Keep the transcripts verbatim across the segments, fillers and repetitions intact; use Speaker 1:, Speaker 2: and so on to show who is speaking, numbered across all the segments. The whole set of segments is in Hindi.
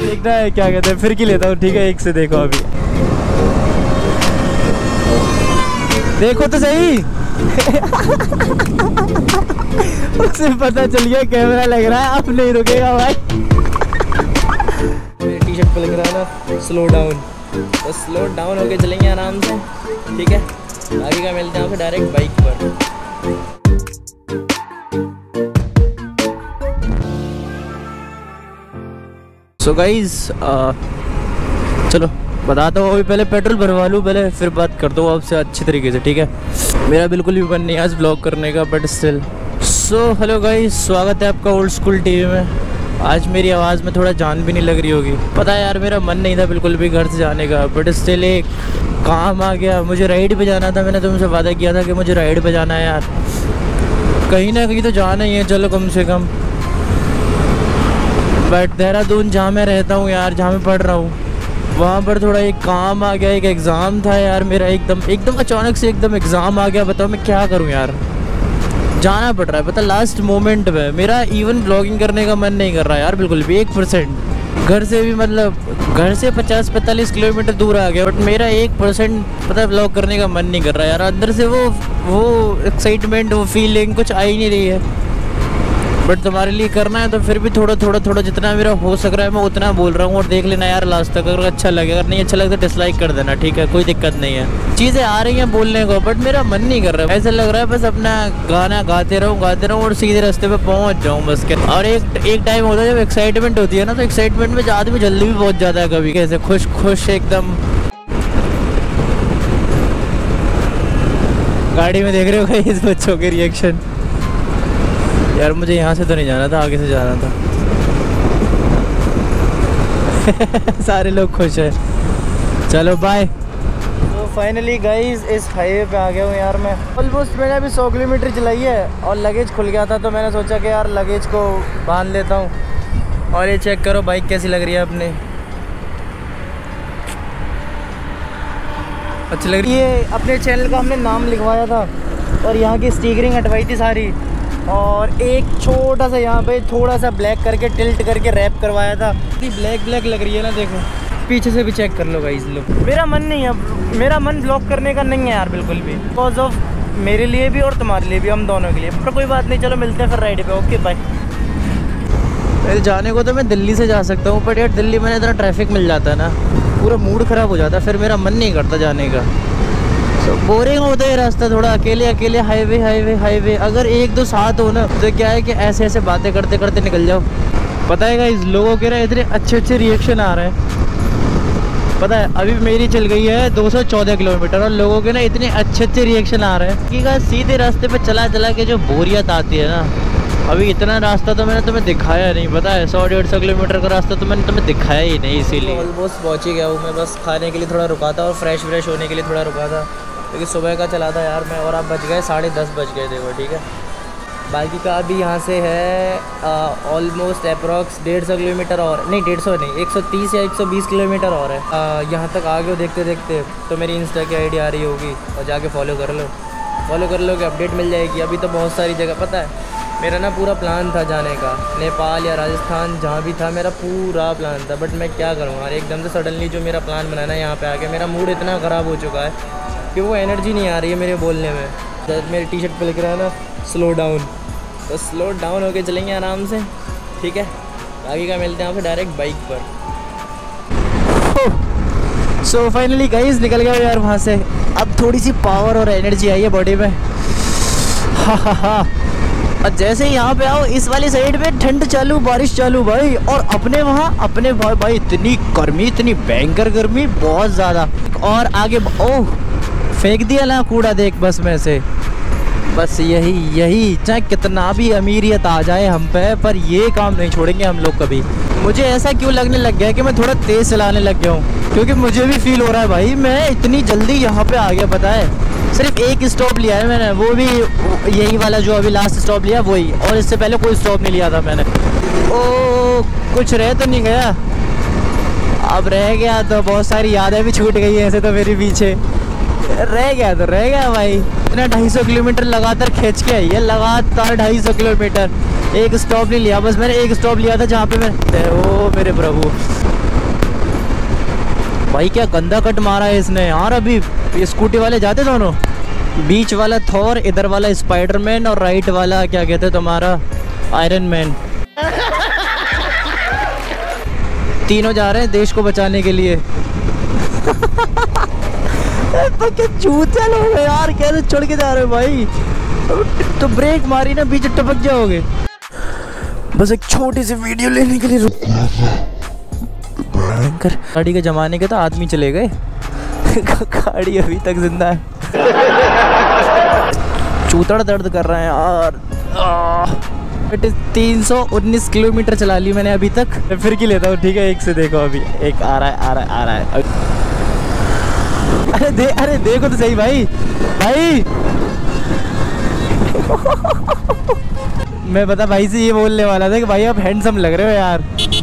Speaker 1: देखना है क्या कहते हैं, फिर की लेता हूँ ठीक है। एक से देखो अभी, देखो तो सही। उसे पता चल गया कैमरा लग रहा है, अब नहीं रुकेगा भाई। मेरी टी शर्ट पे लग रहा है ना स्लो डाउन, तो स्लो डाउन होके चलेंगे आराम से, ठीक है। आगे का मिलते हैं आपसे डायरेक्ट बाइक पर। सो गाइज चलो बताता हूँ, अभी पहले पेट्रोल भरवा लूँ पहले, फिर बात करता हूँ आपसे अच्छी तरीके से, ठीक है। मेरा बिल्कुल भी मन नहीं है आज ब्लॉग करने का, but still. So hello guys, स्वागत है आपका ओल्ड स्कूल टीवी में। आज मेरी आवाज़ में थोड़ा जान भी नहीं लग रही होगी, पता है यार मेरा मन नहीं था बिल्कुल भी घर से जाने का, बट स्टिल एक काम आ गया, मुझे राइड पे जाना था। मैंने तुमसे वादा किया था कि मुझे राइड पे जाना है यार, कहीं ना कहीं तो जाना ही है चलो कम से कम। बट देहरादून जहाँ मैं रहता हूँ यार, जहाँ मैं पढ़ रहा हूँ, वहाँ पर थोड़ा एक काम आ गया, एक एग्ज़ाम था यार मेरा, एकदम एकदम अचानक से एकदम एग्ज़ाम आ गया। बताओ मैं क्या करूँ यार, जाना पड़ रहा है पता, लास्ट मोमेंट में। मेरा इवन ब्लॉगिंग करने का मन नहीं कर रहा यार बिल्कुल भी, एक परसेंट। घर से भी मतलब घर से पचास पैंतालीस किलोमीटर दूर आ गया, बट मेरा एक परसेंट पता है ब्लॉग करने का मन नहीं कर रहा यार। अंदर से वो वो एक्साइटमेंट, वो फीलिंग कुछ आ ही नहीं रही है। बट तुम्हारे लिए करना है तो फिर भी थोड़ा थोड़ा थोड़ा जितना मेरा हो सक रहा है मैं उतना बोल रहा हूँ, और देख लेना यार लास्ट तक, अगर अच्छा लगे, अगर नहीं अच्छा लगे तो डिसलाइक कर देना, ठीक है, कोई दिक्कत नहीं है। चीज़ें आ रही हैं बोलने को, बट मेरा मन नहीं कर रहा है, ऐसा लग रहा है बस अपना गाना गाते रहूँ गाते रहूँ और सीधे रास्ते पे पहुँच जाऊँ बस के। और एक एक टाइम होता है जब एक्साइटमेंट होती है ना, तो एक्साइटमेंट में आदमी जल्दी भी पहुँच जाता है कभी, कैसे खुश खुश एकदम। गाड़ी में देख रहे हो इस बच्चों के रिएक्शन। यार मुझे यहाँ से तो नहीं जाना था, आगे से जाना था। सारे लोग खुश हैं, चलो बाय। तो फाइनली गाइस इस हाईवे पे आ गया हूँ यार मैं। ऑलमोस्ट मैंने अभी सौ किलोमीटर चलाई है और लगेज खुल गया था, तो मैंने सोचा कि यार लगेज को बांध लेता हूँ। और ये चेक करो बाइक कैसी लग रही है अपने, अच्छी लग रही है। ये अपने चैनल का हमने नाम लिखवाया था और यहाँ की स्टिकरिंग हटवाई थी सारी, और एक छोटा सा यहाँ पे थोड़ा सा ब्लैक करके टिल्ट करके रैप करवाया था। इतनी ब्लैक ब्लैक लग रही है ना, देखो पीछे से भी चेक कर लो गाइस लोग। मेरा मन नहीं है, मेरा मन ब्लॉग करने का नहीं है यार बिल्कुल भी, बिकॉज ऑफ मेरे लिए भी और तुम्हारे लिए भी, हम दोनों के लिए। पर कोई बात नहीं, चलो मिलते हैं फिर राइड पे, ओके बाय। मेरे जाने को तो मैं दिल्ली से जा सकता हूँ, बट यार दिल्ली में इतना ट्रैफिक मिल जाता है ना, पूरा मूड ख़राब हो जाता है, फिर मेरा मन नहीं करता जाने का। तो बोरिंग होता है रास्ता थोड़ा, अकेले अकेले हाईवे हाईवे हाईवे। अगर एक दो साथ हो ना तो क्या है कि ऐसे ऐसे बातें करते करते निकल जाओ। पता है गाइस लोगों के ना इतने अच्छे अच्छे रिएक्शन आ रहे हैं, पता है अभी मेरी चल गई है दो सौ चौदह किलोमीटर और लोगों के ना इतने अच्छे अच्छे रिएक्शन आ रहे हैं कि गाइस सीधे रास्ते पे चला चला के जो बोरियत आती है ना, अभी इतना रास्ता तो मैंने तुम्हें दिखाया नहीं, पता है सौ डेढ़ सौ किलोमीटर का रास्ता तो मैंने तुम्हें दिखाया ही नहीं, इसीलिए ऑलमोस्ट पहुँच ही गया हूँ मैं। बस खाने के लिए थोड़ा रुका था और फ्रेश व्रेश होने के लिए थोड़ा रुका था, क्योंकि सुबह का चला था यार मैं, और आप बज गए साढ़े दस बज गए देखो, ठीक है। बाकी का अभी यहाँ से है ऑलमोस्ट अप्रॉक्स डेढ़ सौ किलोमीटर और नहीं, डेढ़ सौ नहीं, एक सौ तीस या एक सौ बीस किलोमीटर और है। यहाँ तक आ गए हो देखते देखते, तो मेरी इंस्टा की आईडी आ रही होगी और जाके फॉलो कर लो, फॉलो कर लो कि अपडेट मिल जाएगी। अभी तो बहुत सारी जगह, पता है मेरा ना पूरा प्लान था जाने का, नेपाल या राजस्थान जहाँ भी था मेरा पूरा प्लान था, बट मैं क्या करूँ यार, एकदम से सडनली जो मेरा प्लान बनाना है यहाँ पे आके मेरा मूड इतना ख़राब हो चुका है कि वो एनर्जी नहीं आ रही है मेरे बोलने में। मेरी टी शर्ट पे लिख रहा है ना स्लो डाउन, तो स्लो डाउन होके चलेंगे आराम से, ठीक है। आगे का मिलते हैं आपसे डायरेक्ट बाइक पर। सो फाइनली गाइस निकल गया यार वहाँ से, अब थोड़ी सी पावर और एनर्जी आई है बॉडी में। हा हा हा। और जैसे ही यहाँ पे आओ इस वाली साइड पे ठंड चालू, बारिश चालू भाई, और अपने वहाँ अपने भाई भाई इतनी गर्मी, इतनी भयंकर गर्मी, बहुत ज़्यादा। और आगे ओह फेंक दिया ना कूड़ा देख बस में से, बस यही यही चाहे कितना भी अमीरियत आ जाए हम पे, पर ये काम नहीं छोड़ेंगे हम लोग कभी। मुझे ऐसा क्यों लगने लग गया है कि मैं थोड़ा तेज़ चलाने लग गया हूँ, क्योंकि मुझे भी फील हो रहा है भाई मैं इतनी जल्दी यहाँ पे आ गया, पता है सिर्फ एक स्टॉप लिया है मैंने, वो भी यही वाला जो अभी लास्ट स्टॉप लिया वही, और इससे पहले कोई स्टॉप नहीं लिया था मैंने। ओ कुछ रह तो नहीं गया, अब रह गया तो बहुत सारी यादें भी छूट गई है ऐसे तो मेरे पीछे, रह गया तो रह गया भाई। इतना ढाई सौ किलोमीटर लगातार खींच के आई है, लगातार ढाई सौ किलोमीटर। एक स्टॉप नहीं लिया, बस मैंने एक स्टॉप लिया था जहाँ पे मैं, ओ मेरे प्रभु भाई क्या गंदा कट मारा है इसने यार। अभी ये स्कूटी वाले जाते दोनों, बीच वाला थॉर, इधर वाला स्पाइडरमैन और राइट वाला क्या कहते हैं तुम्हारा आयरन मैन। तीनों जा रहे हैं देश को बचाने के लिए। चूतिया लोग हैं यार, कैसे चढ़ के जा रहे हो भाई। तो ब्रेक मारी ना, बीच टपक जाओगे। बस एक छोटी सी वीडियो लेने के लिए रुक। गाड़ी के जमाने के तो आदमी चले गए, गाड़ी अभी तक जिंदा है। चूतड़ दर्द कर रहा है यार। तीन सौ उन्नीस किलोमीटर चला ली मैंने अभी तक। फिर की लेता हूँ, ठीक है। एक से देखो, अभी एक आ रहा है आ रहा है आ रहा है। अरे दे अरे देखो तो सही भाई भाई। मैं बता भाई से ये बोलने वाला था कि भाई आप हैंडसम लग रहे हो यार।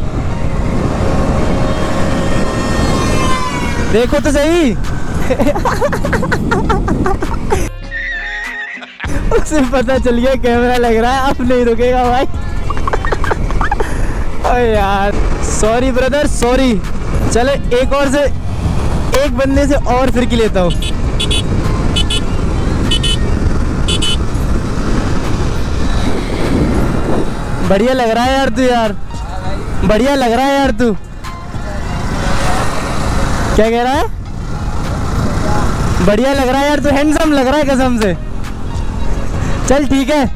Speaker 1: देखो तो सही। उसे पता चल गया कैमरा लग रहा है, अब नहीं रुकेगा भाई। अरे यार सॉरी ब्रदर सॉरी। चले एक और से, एक बंदे से और फिर की लेता हूँ। बढ़िया लग रहा है यार तू, यार बढ़िया लग रहा है यार तू। क्या कह रहा है? बढ़िया लग रहा है यार तू, हैंडसम लग रहा है कसम से। चल ठीक है।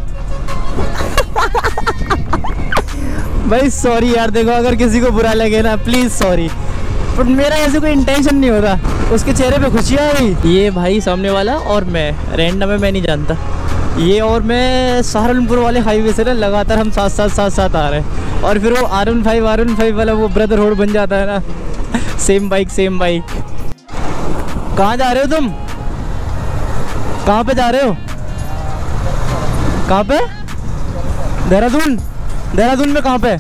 Speaker 1: भाई सॉरी यार, देखो अगर किसी को बुरा लगे ना प्लीज सॉरी, पर मेरा ऐसे कोई इंटेंशन नहीं होता। उसके चेहरे पे खुशियाँ आई। ये भाई सामने वाला और मैं रैंडम है, मैं नहीं जानता। ये और मैं सहारनपुर वाले हाईवे से ना लगातार हम साथ साथ साथ साथ आ रहे हैं, और फिर वो R one five R one five वाला वो ब्रदरहुड बन जाता है ना। Same bike same bike. कहाँ जा रहे हो तुम? कहाँ पे जा रहे हो? कहाँ पे? देहरादून। देहरादून में कहाँ पे?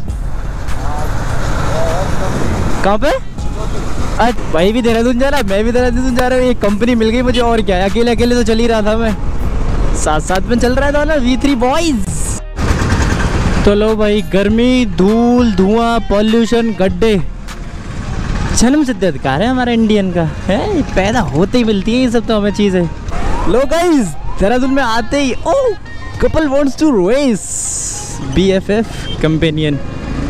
Speaker 1: कहाँ पे? अच्छा भाई भी देहरादून जा रहा है, मैं भी देहरादून जा रहा हूँ। एक कंपनी मिल गई मुझे, और क्या है, अकेले अकेले तो चल ही रहा था मैं। साथ साथ में चल रहा था ना वी थ्री बॉयज। तो लो भाई, गर्मी, धूल, धुआं, पॉल्यूशन, गड्ढे, जन्म सिद्ध अधिकार है हमारा इंडियन का है। पैदा होते ही मिलती है ये सब तो हमें चीज़ें। लो गाइस, देहरादून में आते ही ओ couple wants to race, BFF companion.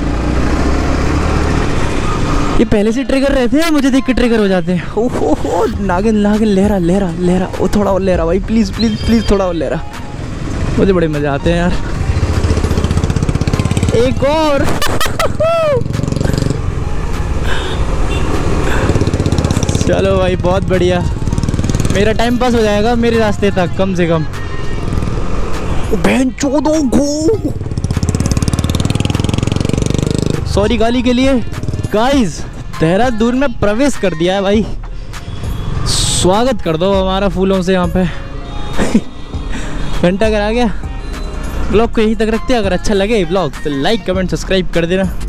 Speaker 1: ये पहले से ट्रिगर रहते हैं, मुझे देख के ट्रिगर हो जाते हैं। ओह ओह नागिन नागिन लहरा लहरा लहरा। ओ थोड़ा और लहरा भाई, प्लीज़ प्लीज़ प्लीज़ थोड़ा और लहरा। मुझे बड़े मज़े आते हैं यार। एक और। चलो भाई बहुत बढ़िया, मेरा टाइम पास हो जाएगा मेरे रास्ते तक कम से कम। बहन चोदों को सॉरी गाली के लिए। गाइस देहरादून में प्रवेश कर दिया है भाई, स्वागत कर दो हमारा फूलों से यहाँ पे। घंटा कर आ गया। ब्लॉग को यहीं तक रखते हैं। अगर अच्छा लगे ब्लॉग तो लाइक कमेंट सब्सक्राइब कर देना।